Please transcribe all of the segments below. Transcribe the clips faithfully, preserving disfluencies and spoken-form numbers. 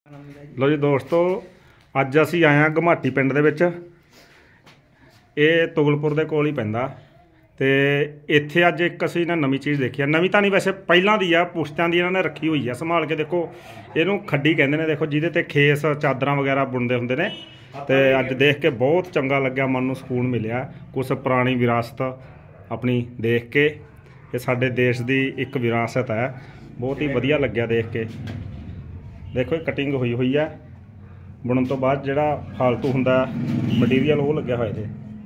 लो जी दोस्तों, अज असी आए हैं घमाटी पिंड दे विच। ये तुगलपुर दे कोल ही पैंदा ते इत्थे अज एक असी ना नवीं चीज़ देखी है। नवीं तो नहीं, वैसे पहलों दी आ, पुश्तियां दी इन्होंने रखी हुई है संभाल के। देखो इनू खड्डी कहते हैं, देखो जिहदे ते खेस चादरां वगैरह बुनते होंदे ने। ते अज देख के बहुत चंगा लग्या, मन नूं सुकून मिलिया। कुछ पुरानी विरासत अपनी देख के, ये साडे देश दी एक विरासत है। बहुत ही वधिया लग्या देख के। देखो ये कटिंग हुई हुई है, बुनन तो बाद जिहड़ा फालतू हुंदा मटीरियल वो लग्या होया।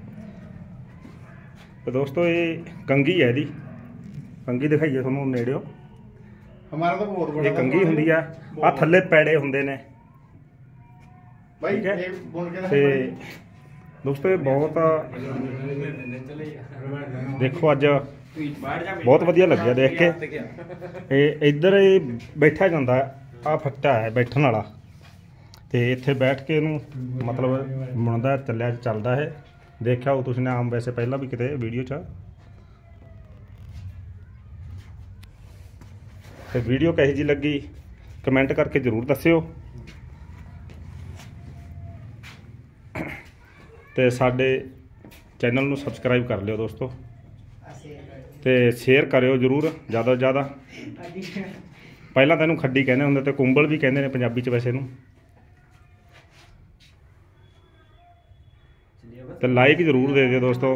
तो दोस्तों ये कंघी है, इहदी कंघी दिखाइए तुहानूं नेड़िओ। हमारा तो बहुत बड़ा ये कंघी हुंदी है, आ थल्ले पैड़े हुंदे ने भाई। ठीक है। ये बुन के ते दोस्तों ये बहुत देखो अज बहुत वधिया लग्या देख के। ये इधर ये बैठा जांदा, आ फट्टा है बैठण वाला, ते इत्थे बैठ के इहनूं मतलब बुनदा चलिया चलदा है। देखा हो तुसीं ने आम, वैसे पहला भी किते वीडियो च। ते वीडियो कही जी लगी कमेंट करके जरूर दस्सिओ। ते साडे चैनल नूं सबसक्राइब कर लियो दोस्तों, ते शेयर करियो जरूर ज़्यादा तो ज़्यादा। पहला तो इहनूं खड्डी कहंदे हुंदे, ते कुंबल भी कहंदे ने पंजाबी च वैसे नूं। तो लाइक जरूर दे दियो दोस्तों,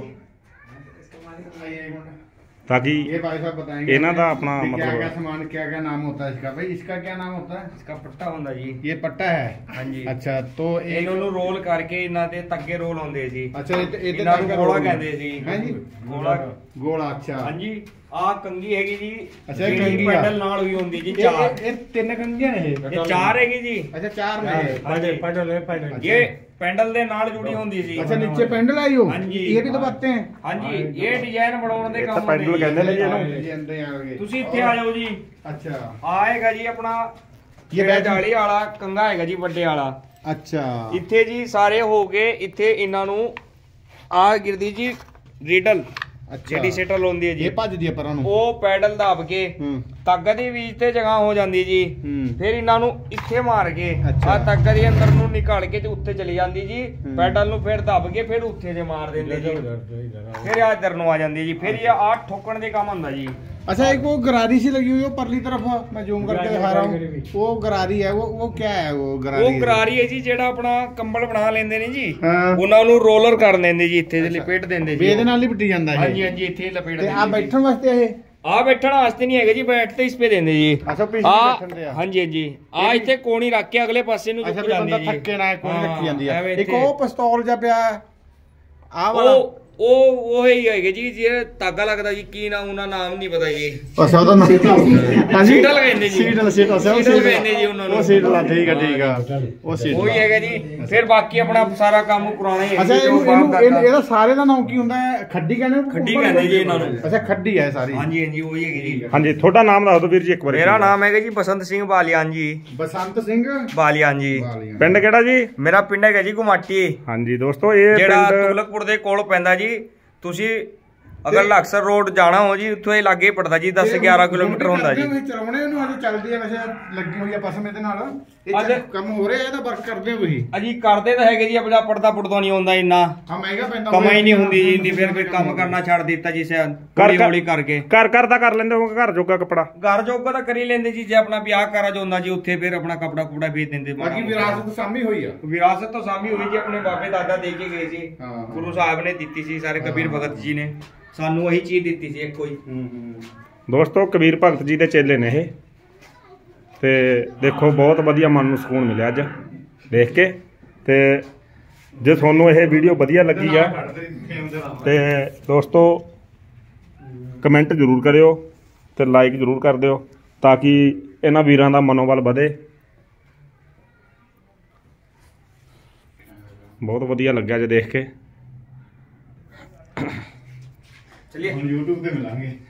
ताकि ये भाई साहब बताएंगे इन्हां दा अपना क्या मतलब क्या सामान, क्या क्या नाम होता है इसका। भाई इसका क्या नाम होता है? इसका पट्टा होंदा जी। ये पट्टा है। हाँ जी। अच्छा, तो एक ਇਹਨਾਂ ਨੂੰ ਰੋਲ ਕਰਕੇ ਇਹਨਾਂ ਦੇ ਤੱਗੇ ਰੋਲ ਹੁੰਦੇ ਜੀ। अच्छा ये ये ਇਹਨਾਂ ਨੂੰ ਗੋਲਾ ਕਹਿੰਦੇ ਜੀ। हैं जी, ਗੋਲਾ गोला। अच्छा ਹਾਂਜੀ, ਆਹ ਕੰਗੀ ਹੈਗੀ ਜੀ। ਅੱਛਾ, ਇਹ ਕੰਘੀ ਆ। ਪੈਡਲ ਨਾਲ ਹੋਈ ਹੁੰਦੀ ਜੀ। ये ਚਾਰ ये तीन कंघियां ने ये। ਇਹ ਚਾਰ ਹੈਗੀ ਜੀ। अच्छा चार ने ये। ਹਾਂਜੀ, पैडल है, पैडल। ਇਹ ਪੈਡਲ ਦੇ ਨਾਲ ਜੁੜੀ ਹੁੰਦੀ ਸੀ। अच्छा नीचे पेंडल आई हो। हाँ जी। ये भी तो बातें हैं। ਹਾਂਜੀ, ਇਹ ਡਿਜ਼ਾਈਨ ਬਣਾਉਣ ਦੇ ਇੱਥੇ ਕੰਮ ਪੈਡਲ ਹੁੰਦੇ ਕਹਿੰਦੇ ਨੇ ਜੀ ਜੀ। ਇਹਨੂੰ। ये अंदर आ गए। ਤੁਸੀਂ ਇੱਥੇ ਆ ਜਾਓ ਜੀ। अच्छा ਆਏਗਾ ਜੀ ਆਪਣਾ ਇਹ ਇਹ ਬੈਠ- ਜਾਲੀ ਵਾਲਾ ਕੰਗਾ ਹੈਗਾ ਜੀ, ਵੱਡੇ ਵਾਲਾ। अच्छा ਇੱਥੇ ਜੀ ਸਾਰੇ ਹੋ ਗਏ। ਇੱਥੇ ਇਹਨਾਂ ਨੂੰ ਆ ਗਿਰਦੀ ਜੀ ਰੀਡਲ, अच्छा ਜਿਹੜੀ ਸੈਟਲ ਹੁੰਦੀ ਹੈ ਜੀ। ये भज दिया पर ਉਹਨੂੰ। ਉਹ ਪੈਡਲ ਦਬ ਕੇ ਹੂੰ ਤਾਗਾ ਦੇ ਵਿੱਚ ਤੇ ਜਗ੍ਹਾ ਹੋ ਜਾਂਦੀ ਜੀ। ਹੂੰ ਫਿਰ ਇਹਨਾਂ ਨੂੰ ਇੱਥੇ ਮਾਰ ਕੇ ਅੱਛਾ। ਆ ਤਾਗਾ ਦੇ ਅੰਦਰ ਨੂੰ ਨਿਕਾਲ ਕੇ ਤੇ ਉੱਥੇ ਚਲੀ ਜਾਂਦੀ ਜੀ। ਹੂੰ। ਪੈਡਲ ਨੂੰ ਫਿਰ ਦਬ ਕੇ ਫਿਰ ਉੱਥੇ ਜੇ ਮਾਰ ਦਿੰਦੇ ਜੀ। ਫਿਰ ਆ ਇਧਰ ਨੂੰ ਆ ਜਾਂਦੀ ਜੀ। ਫਿਰ ਇਹ ਆ ਠੋਕਣ ਦੇ ਕੰਮ ਹੁੰਦਾ ਜੀ। अच्छा एक वो गरारी सी लगी हुई है परली तरफ, मैं जूम करके दिखा रहा हूँ। वो गरारी है, वो वो क्या है वो गरारी? ਉਹ ਗਰਾਰੀ ਹੈ ਜੀ, ਜਿਹੜਾ ਆਪਣਾ ਕੰਬਲ ਬਣਾ ਲੈਂਦੇ ਨੇ ਜੀ। ਹਾਂ। ਉਹਨਾਂ ਨੂੰ ਰੋਲਰ ਕਰ ਦਿੰਦੇ ਜੀ, ਇੱਥੇ ਦੇ ਲਪੇਟ ਦਿੰਦੇ ਜੀ। बेद नाल ही पिटी ਜਾਂਦਾ है। ਹਾਂਜੀ ਹਾਂਜੀ, ਇੱਥੇ ਲਪੇਟ ਤੇ ਦਿੰਦੇ ਆ ਜੀ। ਬੈਠਣ ਵਾਸਤੇ ਇਹ। ਆ ਬੈਠਣ ਵਾਸਤੇ ਨਹੀਂ ਹੈਗਾ ਜੀ, ਬੈਠ ਤੇ ਇਸ ਪੇ ਦਿੰਦੇ ਜੀ। ਅੱਛਾ ਪਿਛਲੇ ਆ ਬੈਠਣ ਦੇ ਆ। ਹਾਂਜੀ ਹਾਂਜੀ, ਆ ਇੱਥੇ ਕੋਣੀ ਰੱਖ ਕੇ ਅਗਲੇ ਪਾਸੇ ਨੂੰ ਅੱਛਾ ਝੁਕ ਵੀ ਜਾਂਦੀ ਬੰਦਾ ਜੀ। ਥੱਕੇ ਨਾ ਕੋਈ ਹਾਂ, ਰੱਖੀ ਜਾਂਦੀ ਐਵੇਂ ਹੈ। ਇੱਕ ਇੱਥੇ। ਉਹ ਪਿਸਤੌਲ ਜਿਹਾ ਪਿਆ ਆ ਵਾਲਾ। ਉਹ ਉਹ ਉਹ ਹੀ ਹੈਗੇ ਜੀ, ਜਿਹੜਾ ਤਾਗਾ ਲੱਗਦਾ ਜੀ। ਕੀ ਨਾਮ, ਉਹਨਾਂ ਨਾਮ ਨਹੀਂ ਪਤਾ ਜੀ। ਅੱਛਾ ਉਹਦਾ ਨਾਮ ਹਾਂਜੀ ਸੀਟਲ ਕਹਿੰਦੇ ਜੀ। ਸੀਟਲ ਸੀਟਲ ਸੀਟਲ ਕਹਿੰਦੇ ਜੀ ਉਹਨਾਂ ਨੂੰ। ਉਹ ਸੀਟਲ ਠੀਕ ਹੈ ਠੀਕ ਆ, ਉਹ ਸੀਟਲ ਉਹੀ ਹੈਗਾ ਜੀ। ਫਿਰ ਬਾਕੀ ਆਪਣਾ ਸਾਰਾ ਕੰਮ ਪੁਰਾਣਾ ਹੀ ਹੈ ਅੱਛਾ ਜੀ, ਜੋ ਇਹਨੂੰ ਬਾਪ ਇਹਨੂੰ ਦਾਦਾ- ਇਹਦਾ ਸਾਰੇ ਦਾ ਨਾਮ ਕੀ ਹੁੰਦਾ ਹੈ? ਖੱਡੀ ਕਹਿੰਦੇ ਨੇ? ਖੱਡੀ ਕਹਿੰਦੇ ਜੀ ਇਹਨਾਂ ਨੂੰ। ਅੱਛਾ ਖੱਡੀ ਹੈ ਸਾਰੀ। ਹਾਂਜੀ ਹਾਂਜੀ, ਉਹੀ ਹੈਗੀ ਜੀ। ਹਾਂਜੀ ਤੁਹਾਡਾ ਨਾਮ ਦੱਸ ਦਿਓ ਵੀਰ ਜੀ ਇੱਕ ਵਾਰੀ। ਮੇਰਾ ਨਾਮ ਹੈਗਾ ਜੀ ਬਸੰਤ ਸਿੰਘ ਬਾਲੀਆਨ ਜੀ। ਬਸੰਤ ਸਿੰਘ ਬਾਲੀਆਨ ਜੀ। ਵਾਲੀਆਂ। ਪਿੰਡ ਕਿਹੜਾ ਜੀ? ਮੇਰਾ ਪਿੰਡ ਹੈਗਾ ਜੀ ਘੁਮਾਟੀ। ਹਾਂਜੀ ਦੋਸਤੋ ਇਹ ਜਿਹੜਾ ਪਿੰਡ ਤੁਗਲਕਪੁਰ ਦੇ ਕੋਲ ਪੈਂਦਾ ਜੀ। ਤੁਸੀਂ ਅਗਰ ਲਕਸਰ ਰੋਡ ਜਾਣਾ ਹੋ ਜੀ, ਉੱਥੋਂ ਇਹ ਲਾਗੇ ਪੜਦਾ ਜੀ। ਦਸ ਗਿਆਰਾਂ ਕਿਲੋਮੀਟਰ ਹੁੰਦਾ ਜੀ। ਤੁਸੀਂ ਚਲਾਉਣੇ ਉਹਨੂੰ ਅਜੇ ਚੱਲਦੀ ਹੈ, ਵੈਸੇ ਲੱਗੀ ਹੋਈ ਹੈ ਪਸਮ ਇਹਦੇ ਨਾਲ। ਇਹ ਅੱਜ- ਕੰਮ ਹੋ ਰਿਹਾ, ਇਹਦਾ ਵਰਕ ਕਰਦੇ ਹੋ ਤੁਸੀਂ? ਅਜੀ ਕਰਦੇ ਤਾਂ ਹੈਗੇ ਜੀ, ਆਪਣਾ ਪੜਦਾ ਪੁੜਦਾ ਨਹੀਂ ਹੁੰਦਾ ਇੰਨਾ। ਹਾਂ ਮਹਿੰਗਾ ਪੈਂਦਾ ਕਮਾਈ ਨਹੀਂ ਹੁੰਦੀ ਜੀ ਇੰਨੀ। ਫਿਰ ਫਿਰ ਕੰਮ ਕਰਨਾ ਛੱਡ ਦਿੱਤਾ ਜੀ ਸਿਆ ਕਰ- ਹੌਲੀ ਹੌਲੀ ਕਰਕੇ। ਘਰ ਘਰ ਦਾ ਕਰ ਲੈਂਦੇ ਹੋ, ਘਰ ਜੋਗਾ ਕੱਪੜਾ? ਘਰ ਜੋਗਾ ਤਾਂ ਕਰੀ ਲੈਂਦੇ ਜੀ। ਜੇ ਆਪਣਾ ਵਿਆਹ ਕਾਰਜ ਹੁੰਦਾ ਜੀ, ਉੱਥੇ ਫਿਰ ਆਪਣਾ ਕਪੜਾ ਕੁਪੜਾ ਵੇਚ ਦਿੰਦੇ। ਬਾਕੀ ਵਿਰਾਸਤ ਸਾਂਭੀ ਹੋਈ ਆ। ਵਿਰਾਸਤ ਤੋਂ ਸਾਂਭੀ ਹੋਈ ਜੀ, ਆਪਣੇ ਬਾਬੇ ਦਾਦਾ ਦੇ ਕੇ ਗਏ ਸੀ। ਹਾਂ, ਹਾਂ। ਗੁਰੂ ਸਾਹਿਬ ਨੇ ਦਿੱਤੀ ਸੀ, ਸਾਰੇ ਕਬੀਰ ਭਗਤ ਜੀ ਨੇ ਸਾਨੂੰ ਉਹੀ ਚੀਜ਼ ਦਿੱਤੀ ਸੀ ਇੱਕੋ ਹੀ। ਦੋਸਤੋ ਕਬੀਰ ਭਗਤ ਜੀ ਦੇ ਚੇਲੇ ਨੇ ਇਹ। ਤੇ ਦੇਖੋ ਬਹੁਤ ਵਧੀਆ ਮਨ ਨੂੰ ਸਕੂਨ ਮਿਲਿਆ ਅੱਜ ਦੇਖ ਕੇ। ਤੇ ਜੇ ਤੁਹਾਨੂੰ ਇਹ ਵੀਡੀਓ ਵਧੀਆ ਲੱਗੀ ਆ ਤੇ ਦੋਸਤੋ ਕਮੈਂਟ ਜ਼ਰੂਰ ਕਰਿਓ ਤੇ ਲਾਈਕ ਜ਼ਰੂਰ ਕਰ ਦਿਓ, ਤਾਂ ਕਿ ਇਹਨਾਂ ਵੀਰਾਂ ਦਾ ਮਨੋਬਲ ਵਧੇ। ਬਹੁਤ ਵਧੀਆ ਲੱਗਿਆ ਜੇ ਦੇਖ ਕੇ। ਚਲਿਏ YouTube ਤੇ ਮਿਲਾਂਗੇ।